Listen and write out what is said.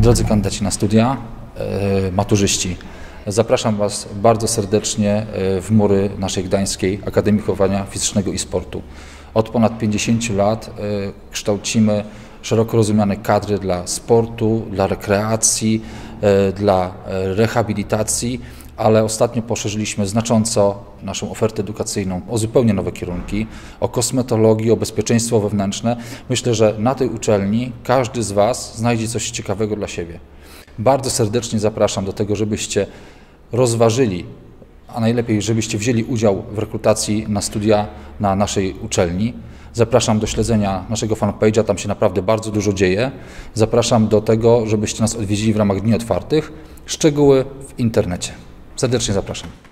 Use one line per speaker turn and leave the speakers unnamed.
Drodzy kandydaci na studia, maturzyści, zapraszam Was bardzo serdecznie w mury naszej Gdańskiej Akademii Wychowania Fizycznego i Sportu. Od ponad 50 lat kształcimy szeroko rozumiane kadry dla sportu, dla rekreacji, dla rehabilitacji, ale ostatnio poszerzyliśmy znacząco naszą ofertę edukacyjną o zupełnie nowe kierunki, o kosmetologii, o bezpieczeństwo wewnętrzne. Myślę, że na tej uczelni każdy z Was znajdzie coś ciekawego dla siebie. Bardzo serdecznie zapraszam do tego, żebyście rozważyli, a najlepiej, żebyście wzięli udział w rekrutacji na studia na naszej uczelni. Zapraszam do śledzenia naszego fanpage'a, tam się naprawdę bardzo dużo dzieje. Zapraszam do tego, żebyście nas odwiedzili w ramach Dni Otwartych. Szczegóły w internecie. Serdecznie zapraszam.